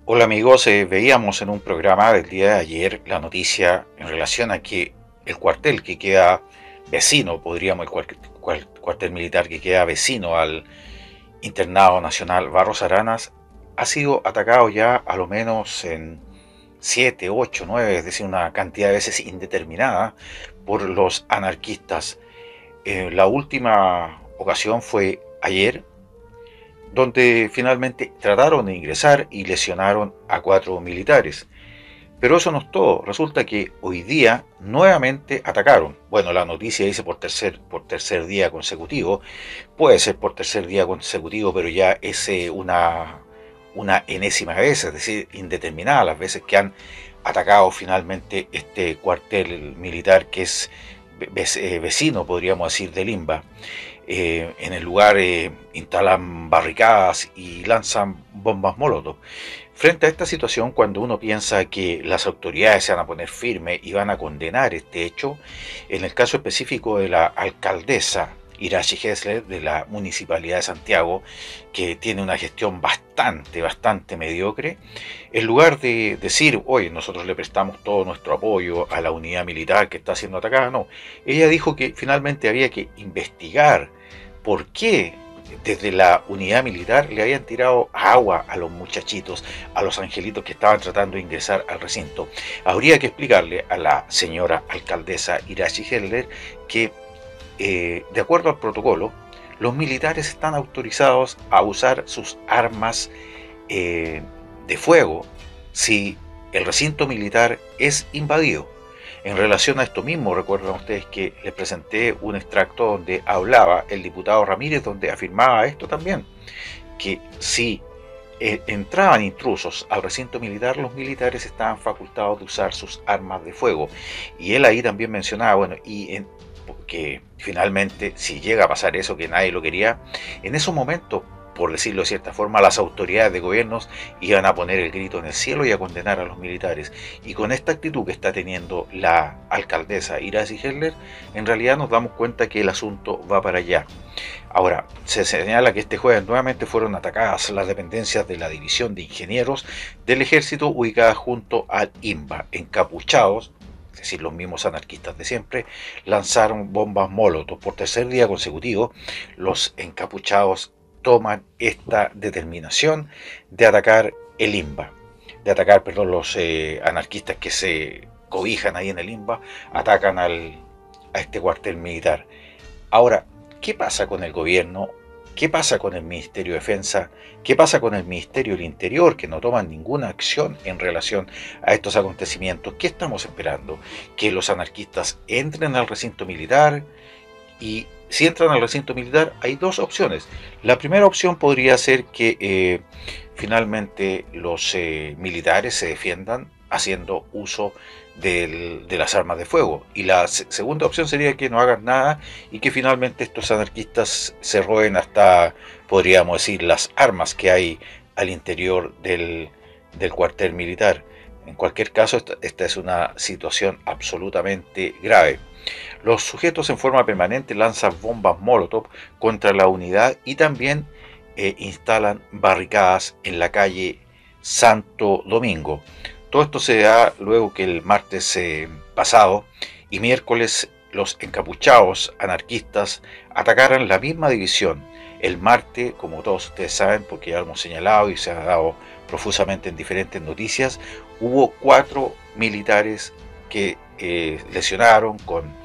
Hola amigos, veíamos en un programa del día de ayer la noticia en relación a que el cuartel que queda vecino, podríamos, cuartel militar que queda vecino al internado nacional Barros Aranas, ha sido atacado ya a lo menos en 7, 8, 9, es decir, una cantidad de veces indeterminada por los anarquistas. La última ocasión fue ayer, donde finalmente trataron de ingresar y lesionaron a 4 militares. Pero eso no es todo. Resulta que hoy día nuevamente atacaron. Bueno, la noticia dice por tercer día consecutivo. Puede ser por tercer día consecutivo, pero ya es una enésima vez, es decir, indeterminada las veces que han atacado finalmente este cuartel militar que es vecino, podríamos decir, de Limba. En el lugar instalan barricadas y lanzan bombas molotov. Frente a esta situación, cuando uno piensa que las autoridades se van a poner firmes y van a condenar este hecho, en el caso específico de la alcaldesa Irachi Hessler de la Municipalidad de Santiago, que tiene una gestión bastante mediocre, en lugar de decir, oye, nosotros le prestamos todo nuestro apoyo a la unidad militar que está siendo atacada, no, ella dijo que finalmente había que investigar por qué desde la unidad militar le habían tirado agua a los muchachitos, a los angelitos que estaban tratando de ingresar al recinto. Habría que explicarle a la señora alcaldesa Irachi Heller que, de acuerdo al protocolo, los militares están autorizados a usar sus armas eh, de fuego si el recinto militar es invadido. En relación a esto mismo, recuerdan ustedes que les presenté un extracto donde hablaba el diputado Ramírez, donde afirmaba esto también, que si entraban intrusos al recinto militar, los militares estaban facultados de usar sus armas de fuego. Y él ahí también mencionaba, bueno, que finalmente, si llega a pasar eso, que nadie lo quería, en esos momentos, por decirlo de cierta forma, las autoridades de gobiernos iban a poner el grito en el cielo y a condenar a los militares. Y con esta actitud que está teniendo la alcaldesa Iracy Heller, en realidad nos damos cuenta que el asunto va para allá. Ahora, se señala que este jueves nuevamente fueron atacadas las dependencias de la División de Ingenieros del Ejército ubicadas junto al INBA, encapuchados, es decir, los mismos anarquistas de siempre, lanzaron bombas molotov. Por tercer día consecutivo, los encapuchados toman esta determinación de atacar el INBA, de atacar, perdón, los anarquistas que se cobijan ahí en el INBA, atacan a este cuartel militar. Ahora, ¿qué pasa con el gobierno? ¿Qué pasa con el Ministerio de Defensa? ¿Qué pasa con el Ministerio del Interior, que no toman ninguna acción en relación a estos acontecimientos? ¿Qué estamos esperando? ¿Que los anarquistas entren al recinto militar? Y si entran al recinto militar, hay dos opciones. La primera opción podría ser que finalmente los militares se defiendan haciendo uso de las armas de fuego. Y la segunda opción sería que no hagan nada y que finalmente estos anarquistas se roben hasta, podríamos decir, las armas que hay al interior del cuartel militar. En cualquier caso, esta es una situación absolutamente grave. Los sujetos en forma permanente lanzan bombas molotov contra la unidad y también instalan barricadas en la calle Santo Domingo. Todo esto se da luego que el martes pasado y miércoles los encapuchados anarquistas atacaron la misma división. El martes, como todos ustedes saben, porque ya lo hemos señalado y se ha dado profusamente en diferentes noticias, hubo 4 militares que lesionaron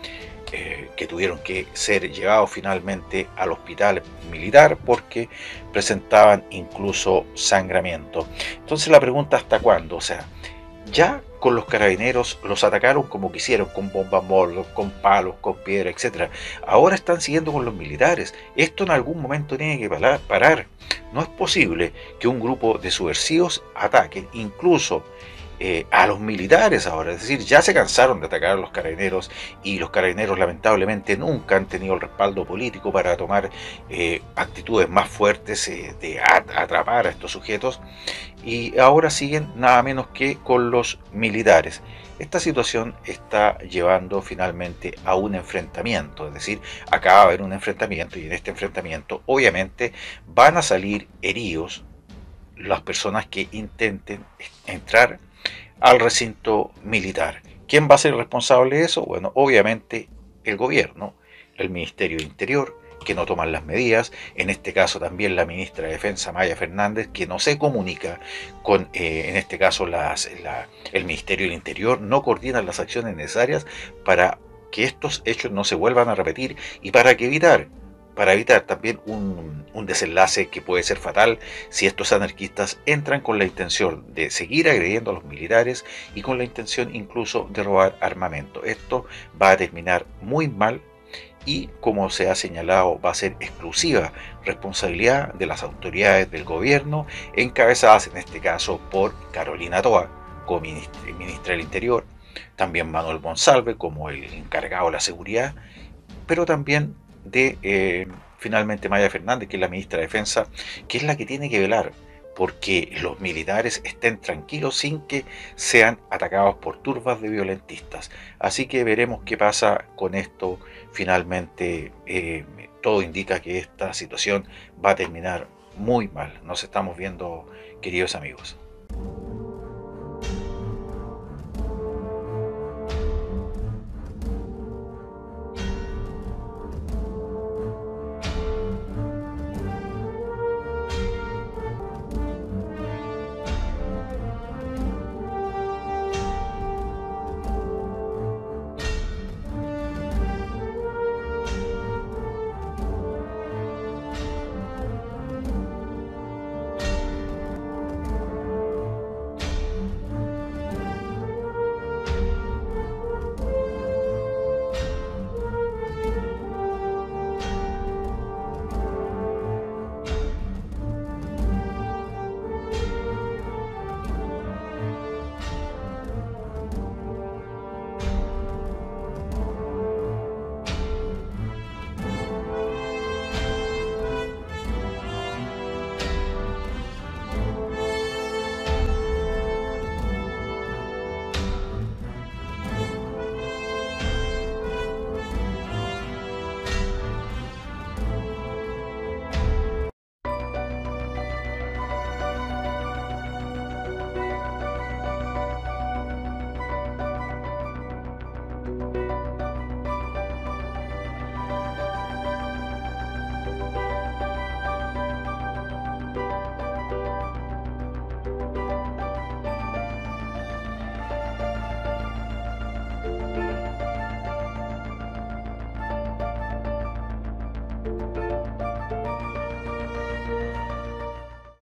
que tuvieron que ser llevados finalmente al hospital militar porque presentaban incluso sangramiento. Entonces la pregunta, ¿hasta cuándo? O sea, ya con los carabineros los atacaron como quisieron, con bombas molotov, con palos, con piedra, etcétera. Ahora están siguiendo con los militares. Esto en algún momento tiene que parar. No es posible que un grupo de subversivos ataquen incluso a los militares ahora. Es decir, ya se cansaron de atacar a los carabineros y los carabineros lamentablemente nunca han tenido el respaldo político para tomar actitudes más fuertes de atrapar a estos sujetos, y ahora siguen nada menos que con los militares. Esta situación está llevando finalmente a un enfrentamiento, es decir, acaba de haber un enfrentamiento y en este enfrentamiento obviamente van a salir heridos las personas que intenten entrar al recinto militar. ¿Quién va a ser el responsable de eso? Bueno, obviamente el gobierno, el Ministerio de Interior, que no toman las medidas, en este caso también la ministra de Defensa, Maya Fernández, que no se comunica con, en este caso, el Ministerio del Interior, no coordinan las acciones necesarias para que estos hechos no se vuelvan a repetir y para evitar también un desenlace que puede ser fatal si estos anarquistas entran con la intención de seguir agrediendo a los militares y con la intención incluso de robar armamento. Esto va a terminar muy mal y, como se ha señalado, va a ser exclusiva responsabilidad de las autoridades del gobierno, encabezadas en este caso por Carolina Toa, como ministra del Interior, también Manuel Monsalve como el encargado de la seguridad, pero también de finalmente Maya Fernández, que es la ministra de Defensa, que es la que tiene que velar porque los militares estén tranquilos sin que sean atacados por turbas de violentistas. Así que veremos qué pasa con esto. Finalmente, todo indica que esta situación va a terminar muy mal. Nos estamos viendo, queridos amigos.